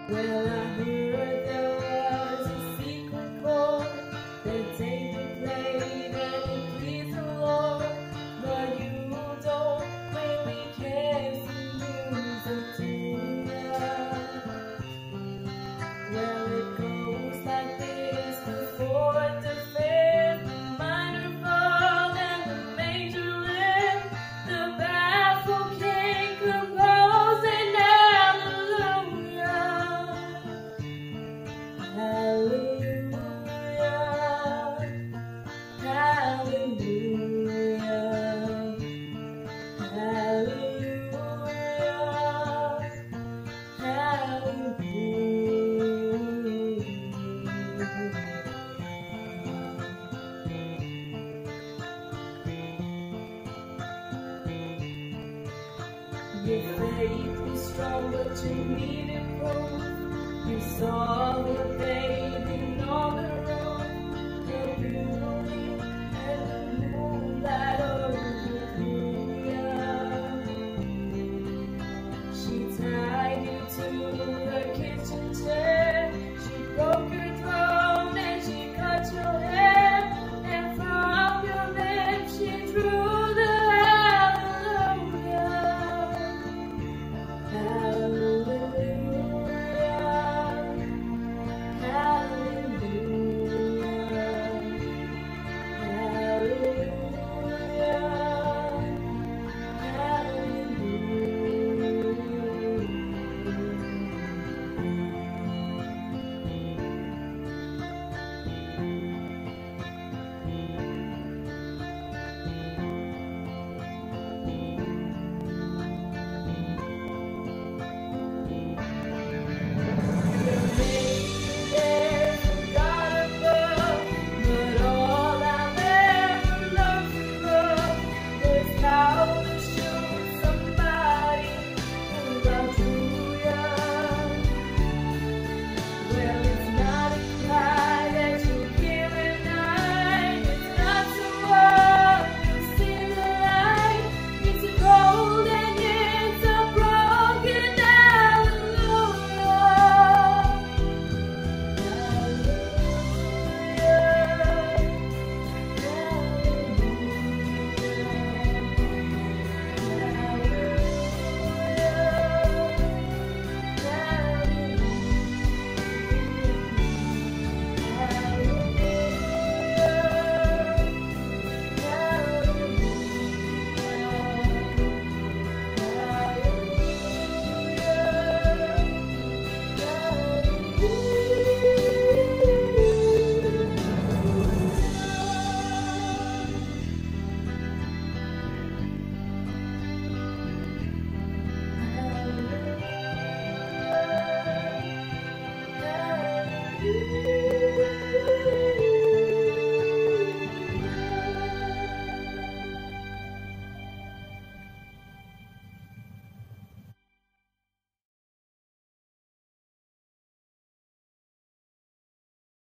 Well, I heard there was a secret chord that David played and it pleased the Lord, but you don't really care to use it, do ya? Well, it goes like this: the fourth, the fifth, the minor fall, and the major lift. The baffled king composing hallelujah, hallelujah, hallelujah, hallelujah, hallelujah. Your faith was strong, but you needed proof. You saw the baby on the